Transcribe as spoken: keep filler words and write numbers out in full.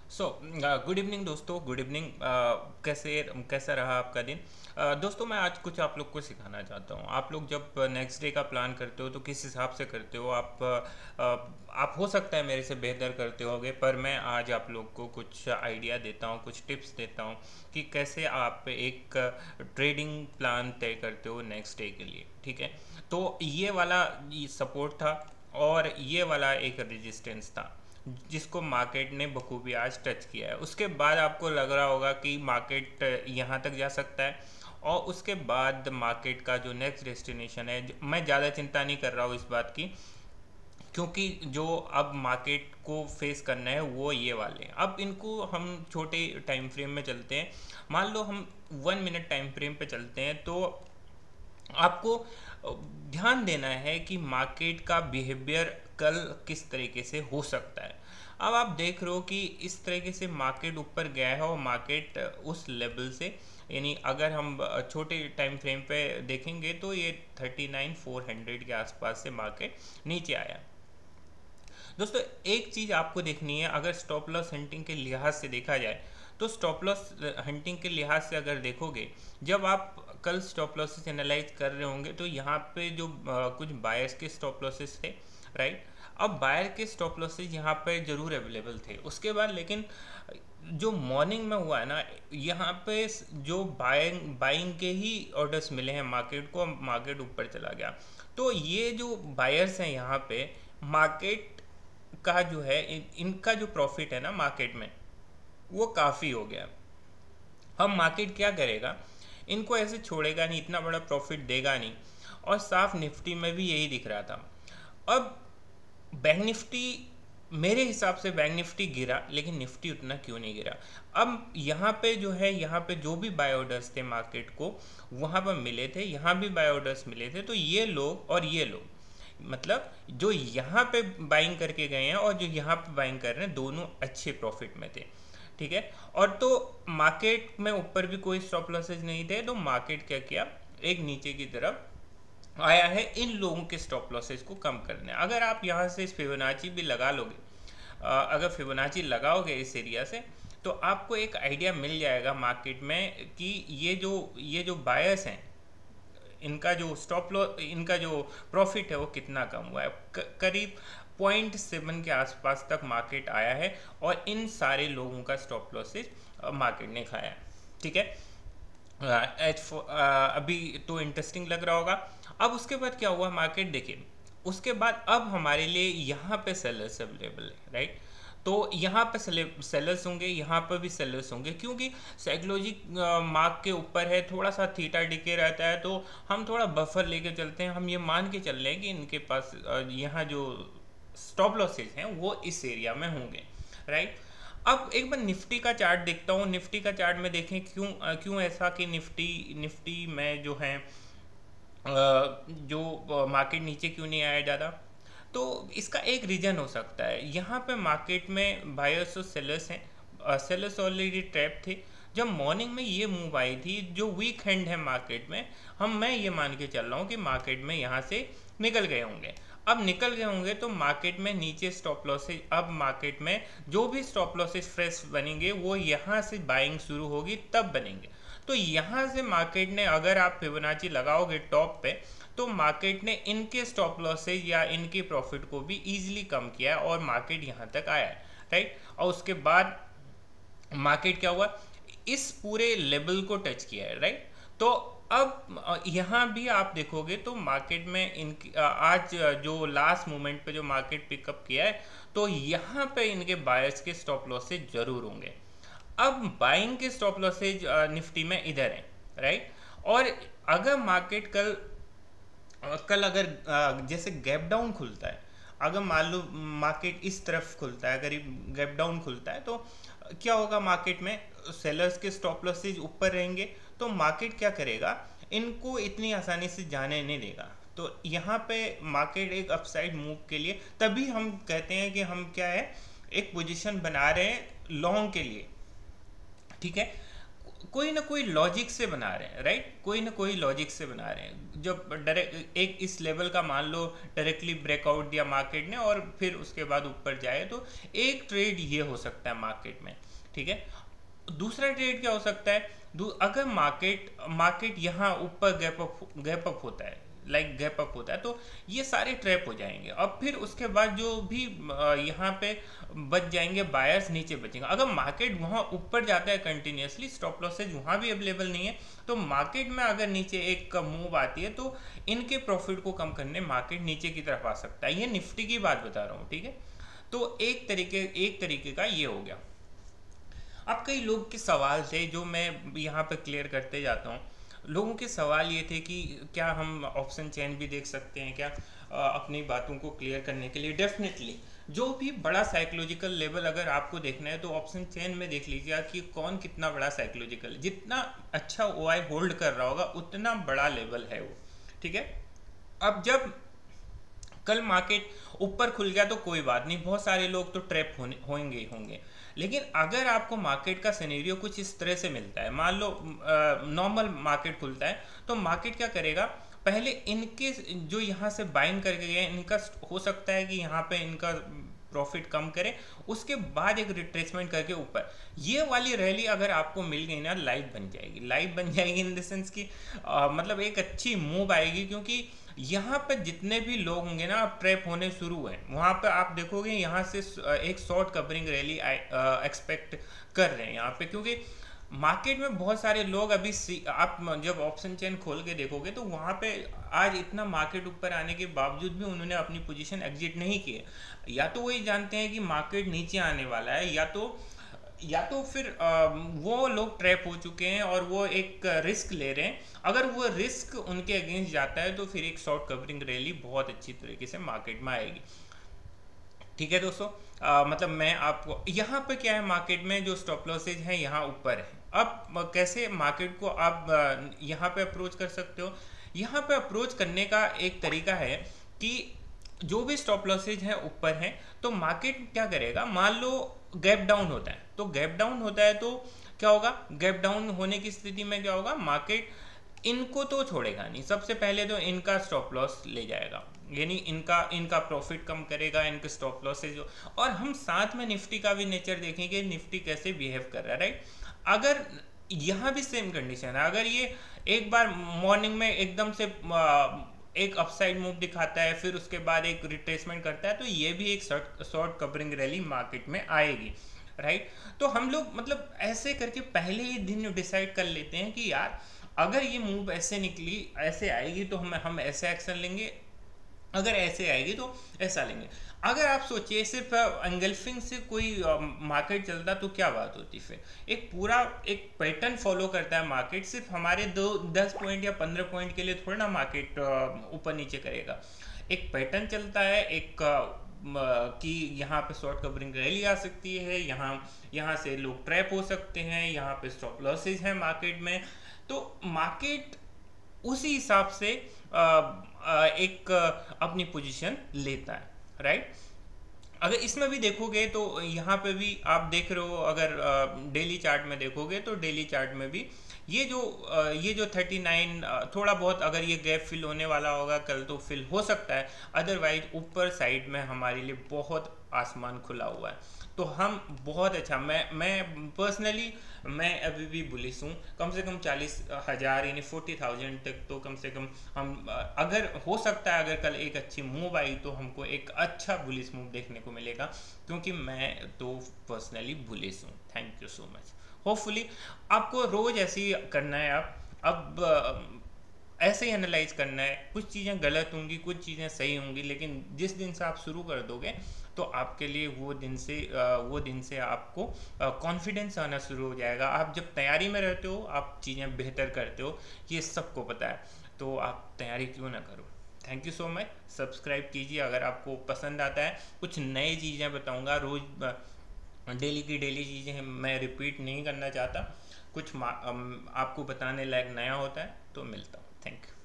सो good evening दोस्तों, good evening. कैसे कैसा रहा आपका दिन? Uh, दोस्तों, मैं आज कुछ आप लोग को सिखाना चाहता हूँ। आप लोग जब नेक्स्ट डे का प्लान करते हो तो किस हिसाब से करते हो आप? uh, uh, आप हो सकता है मेरे से बेहतर करते होगे, पर मैं आज आप लोग को कुछ आइडिया देता हूँ, कुछ टिप्स देता हूँ कि कैसे आप एक ट्रेडिंग प्लान तय करते हो नेक्स्ट डे के लिए। ठीक है, तो ये वाला सपोर्ट था और ये वाला एक रेजिस्टेंस था जिसको मार्केट ने बखूबी आज टच किया है। उसके बाद आपको लग रहा होगा कि मार्केट यहाँ तक जा सकता है, और उसके बाद मार्केट का जो नेक्स्ट डेस्टिनेशन है, मैं ज़्यादा चिंता नहीं कर रहा हूँ इस बात की, क्योंकि जो अब मार्केट को फेस करना है वो ये वाले हैं। अब इनको हम छोटे टाइम फ्रेम में चलते हैं। मान लो हम वन मिनट टाइम फ्रेम पे चलते हैं, तो आपको ध्यान देना है कि मार्केट का बिहेवियर कल किस तरीके से हो सकता है। अब आप देख रहे हो कि इस तरीके से मार्केट ऊपर गया है और मार्केट उस लेवल से, यानी अगर हम छोटे टाइम फ्रेम पे देखेंगे तो ये थर्टी नाइन फोर हंड्रेड के आसपास से मार्केट नीचे आया। दोस्तों, एक चीज़ आपको देखनी है, अगर स्टॉप लॉस हंटिंग के लिहाज से देखा जाए तो स्टॉप लॉस हंटिंग के लिहाज से अगर देखोगे, जब आप कल स्टॉप लॉसेस एनालाइज कर रहे होंगे तो यहाँ पे जो आ, कुछ बायर्स के स्टॉप लॉसेस थे, राइट। अब बायर के स्टॉप लॉसेस यहाँ पे जरूर अवेलेबल थे, उसके बाद लेकिन जो मॉर्निंग में हुआ है ना, यहाँ पे जो बाइंग बाइंग के ही ऑर्डर्स मिले हैं मार्केट को, मार्केट ऊपर चला गया। तो ये जो बायर्स हैं यहाँ पे, मार्केट का जो है इन, इनका जो प्रॉफिट है ना मार्केट में, वो काफ़ी हो गया। अब मार्केट क्या करेगा, इनको ऐसे छोड़ेगा नहीं, इतना बड़ा प्रॉफिट देगा नहीं, और साफ निफ्टी में भी यही दिख रहा था। अब बैंक निफ्टी, मेरे हिसाब से बैंक निफ्टी गिरा, लेकिन निफ्टी उतना क्यों नहीं गिरा? अब यहाँ पे जो है, यहाँ पे जो भी बाय ऑर्डर्स थे मार्केट को वहाँ पर मिले थे, यहाँ भी बाय ऑर्डर्स मिले थे, तो ये लोग और ये लोग, मतलब जो यहाँ पे बाइंग करके गए हैं और जो यहाँ पे बाइंग कर रहे हैं, दोनों अच्छे प्रॉफिट में थे। ठीक है, और तो मार्केट में ऊपर भी कोई स्टॉप लॉसेज नहीं थे, तो मार्केट क्या किया, एक नीचे की तरफ आया है इन लोगों के स्टॉप लॉसेज को कम करने। अगर आप यहाँ से फिबोनाची भी लगा लोगे, अगर फिबोनाची लगाओगे इस एरिया से, तो आपको एक आइडिया मिल जाएगा मार्केट में कि ये जो ये जो बायर्स हैं, इनका जो स्टॉप लॉस, इनका जो प्रॉफिट है वो कितना कम हुआ है। करीब पॉइंट सेवन के आसपास तक मार्केट आया है, और इन सारे लोगों का स्टॉप लॉसेज मार्केट ने खाया है। ठीक है, एच अभी तो इंटरेस्टिंग लग रहा होगा। अब उसके बाद क्या हुआ, मार्केट देखिए, उसके बाद अब हमारे लिए यहाँ पे सेलर्स अवेलेबल है, राइट। तो यहाँ पे सेलर्स होंगे, यहाँ पर भी सेलर्स होंगे, क्योंकि साइकोलॉजी मार्क के ऊपर है, थोड़ा सा थीटा डिके रहता है, तो हम थोड़ा बफर लेके चलते हैं। हम ये मान के चल रहे हैं कि इनके पास यहाँ जो स्टॉप लॉसेज हैं वो इस एरिया में होंगे, राइट। अब एक बार निफ्टी का चार्ट देखता हूँ। निफ्टी का चार्ट में देखें क्यों क्यों ऐसा कि निफ्टी निफ्टी में जो है जो मार्केट नीचे क्यों नहीं आया ज़्यादा, तो इसका एक रीज़न हो सकता है, यहाँ पे मार्केट में बायर्स और सेलर्स हैं। सेलर्स ऑलरेडी ट्रैप थे। जब मॉर्निंग में ये मूव आई थी, जो वीक हैंड है मार्केट में, हम मैं ये मान के चल रहा हूँ कि मार्केट में यहाँ से निकल गए होंगे। अब निकल गए होंगे तो मार्केट में नीचे स्टॉप लॉसेज, अब मार्केट में जो भी स्टॉप लॉसेज फ्रेश बनेंगे वो यहाँ से बाइंग शुरू होगी तब बनेंगे। तो यहाँ से मार्केट ने, अगर आप फिबोनाची लगाओगे टॉप पे, तो मार्केट ने इनके स्टॉप लॉसेज या इनके प्रॉफिट को भी इजीली कम किया है और मार्केट यहाँ तक आया है, राइट। और उसके बाद मार्केट क्या हुआ, इस पूरे लेवल को टच किया है, राइट। तो अब यहाँ भी आप देखोगे तो मार्केट में इनकी आज जो लास्ट मोमेंट पे जो मार्केट पिकअप किया है, तो यहाँ पे इनके बायर्स के स्टॉप लॉसेज जरूर होंगे। अब बाइंग के स्टॉप लॉसेज निफ्टी में इधर है, राइट। और अगर मार्केट कल कल अगर जैसे गैप डाउन खुलता है, अगर मान लो मार्केट इस तरफ खुलता है, अगर गैप डाउन खुलता है, तो क्या होगा, मार्केट में सेलर्स के स्टॉप लॉसेज ऊपर रहेंगे, तो मार्केट क्या करेगा, इनको इतनी आसानी से जाने नहीं देगा। तो यहाँ पे मार्केट एक अपसाइड मूव के लिए, तभी हम कहते हैं कि हम क्या है, एक पोजीशन बना रहे हैं लॉन्ग के लिए। ठीक है, कोई ना कोई लॉजिक से बना रहे हैं, राइट, कोई ना कोई लॉजिक से बना रहे हैं। जब डायरेक्ट एक इस लेवल का मान लो डायरेक्टली ब्रेकआउट दिया मार्केट ने और फिर उसके बाद ऊपर जाए, तो एक ट्रेड ये हो सकता है मार्केट में, ठीक है। दूसरा ट्रेड क्या हो सकता है, अगर मार्केट मार्केट यहाँ ऊपर गैप अप गैप अप होता है, लाइक गैप अप होता है, तो ये सारे ट्रैप हो जाएंगे। अब फिर उसके बाद जो भी यहाँ पे बच जाएंगे बायर्स, नीचे बचेंगे। अगर मार्केट वहाँ ऊपर जाता है कंटिन्यूसली, स्टॉप लॉसेज वहाँ भी अवेलेबल नहीं है, तो मार्केट में अगर नीचे एक मूव आती है तो इनके प्रॉफिट को कम करने मार्केट नीचे की तरफ आ सकता है। ये निफ्टी की बात बता रहा हूँ, ठीक है। तो एक तरीके एक तरीके का ये हो गया। अब कई लोग के सवाल थे जो मैं यहाँ पे क्लियर करते जाता हूँ। लोगों के सवाल ये थे कि क्या हम ऑप्शन चेन भी देख सकते हैं क्या, आ, अपनी बातों को क्लियर करने के लिए। डेफिनेटली जो भी बड़ा साइकोलॉजिकल लेवल अगर आपको देखना है तो ऑप्शन चेन में देख लीजिए कि कौन कितना बड़ा साइकोलॉजिकल, जितना अच्छा ओ आई होल्ड कर रहा होगा उतना बड़ा लेवल है वो, ठीक है। अब जब कल मार्केट ऊपर खुल गया तो कोई बात नहीं, बहुत सारे लोग तो ट्रैप होने होंगे होंगे लेकिन अगर आपको मार्केट का सिनेरियो कुछ इस तरह से मिलता है, मान लो नॉर्मल मार्केट खुलता है, तो मार्केट क्या करेगा, पहले इनके जो यहाँ से बाइंग करके गए इनका हो सकता है कि यहाँ पे इनका प्रॉफिट कम करे, उसके बाद एक रिट्रेसमेंट करके ऊपर। ये वाली रैली अगर आपको मिल गई ना, लाइव बन जाएगी। लाइव बन जाएगी इन द सेंस की मतलब एक अच्छी मूव आएगी, क्योंकि यहाँ पे जितने भी लोग होंगे ना अब ट्रैप होने शुरू हैं, वहाँ पे आप देखोगे यहाँ से एक शॉर्ट कवरिंग रैली एक्सपेक्ट कर रहे हैं यहाँ पे, क्योंकि मार्केट में बहुत सारे लोग अभी आप जब ऑप्शन चेन खोल के देखोगे तो वहाँ पे आज इतना मार्केट ऊपर आने के बावजूद भी उन्होंने अपनी पोजीशन एग्जिट नहीं की है। या तो वही जानते हैं कि मार्केट नीचे आने वाला है, या तो या तो फिर आ, वो लोग ट्रैप हो चुके हैं और वो एक रिस्क ले रहे हैं। अगर वो रिस्क उनके अगेंस्ट जाता है तो फिर एक शॉर्ट कवरिंग रैली बहुत अच्छी तरीके से मार्केट में आएगी, ठीक है दोस्तों। आ, मतलब मैं आपको यहाँ पे क्या है, मार्केट में जो स्टॉप लॉसेज हैं यहाँ ऊपर है। अब कैसे मार्केट को आप यहाँ पे अप्रोच कर सकते हो, यहाँ पे अप्रोच करने का एक तरीका है कि जो भी स्टॉप लॉसेज हैं ऊपर हैं, तो मार्केट क्या करेगा, मान लो गैप डाउन होता है, तो गैप डाउन होता है तो क्या होगा, गैप डाउन होने की स्थिति में क्या होगा, मार्केट इनको तो छोड़ेगा नहीं, सबसे पहले तो इनका स्टॉप लॉस ले जाएगा, यानी इनका इनका प्रॉफिट कम करेगा, इनके स्टॉप लॉसेज। और हम साथ में निफ्टी का भी नेचर देखेंगे, निफ्टी कैसे बिहेव कर रहा है, राइट। अगर यहाँ भी सेम कंडीशन है, अगर ये एक बार मॉर्निंग में एकदम से एक अपसाइड मूव दिखाता है, फिर उसके बाद एक रिट्रेसमेंट करता है, तो ये भी एक short short covering rally market में आएगी, राइट। तो हम लोग मतलब ऐसे करके पहले ही दिन डिसाइड कर लेते हैं कि यार अगर ये मूव ऐसे निकली, ऐसे आएगी तो हम हम ऐसे एक्शन लेंगे, अगर ऐसे आएगी तो ऐसा लेंगे। अगर आप सोचिए सिर्फ एंगल्फिंग से कोई मार्केट चलता तो क्या बात होती, फिर एक पूरा एक पैटर्न फॉलो करता है मार्केट, सिर्फ हमारे दो दस पॉइंट या पंद्रह पॉइंट के लिए थोड़ा ना मार्केट ऊपर नीचे करेगा। एक पैटर्न चलता है, एक कि यहाँ पे शॉर्ट कवरिंग रैली आ सकती है, यहाँ यहाँ से लोग ट्रैप हो सकते हैं, यहाँ पे स्टॉप लॉसेज हैं मार्केट में, तो मार्केट उसी हिसाब से आ, आ, एक अपनी पोजीशन लेता है, राइट। अगर इसमें भी देखोगे तो यहाँ पे भी आप देख रहे हो, अगर डेली चार्ट में देखोगे तो डेली चार्ट में भी ये जो ये जो थर्टी नाइन थोड़ा बहुत अगर ये गैप फिल होने वाला होगा कल तो फिल हो सकता है, अदरवाइज ऊपर साइड में हमारे लिए बहुत आसमान खुला हुआ है। तो हम बहुत अच्छा, मैं मैं पर्सनली मैं अभी भी बुलिश हूँ, कम से कम चालीस हज़ार यानी फोर्टी थाउजेंड तक तो कम से कम हम, अगर हो सकता है अगर कल एक अच्छी मूव आई तो हमको एक अच्छा बुलिश मूव देखने को मिलेगा, क्योंकि मैं तो पर्सनली बुलिश हूँ। Thank you so much. Hopefully आपको रोज ऐसे ही करना है, आप अब ऐसे ही एनालाइज करना है, कुछ चीज़ें गलत होंगी, कुछ चीज़ें सही होंगी, लेकिन जिस दिन से आप शुरू कर दोगे तो आपके लिए वो दिन से वो दिन से आपको कॉन्फिडेंस आना शुरू हो जाएगा। आप जब तैयारी में रहते हो आप चीज़ें बेहतर करते हो, ये सबको पता है, तो आप तैयारी क्यों ना करो। Thank you so much. Subscribe कीजिए अगर आपको पसंद आता है। कुछ नई चीज़ें बताऊँगा, रोज़ डेली की डेली चीज़ें मैं रिपीट नहीं करना चाहता, कुछ आपको बताने लायक नया होता है तो मिलता हूँ। Thank you.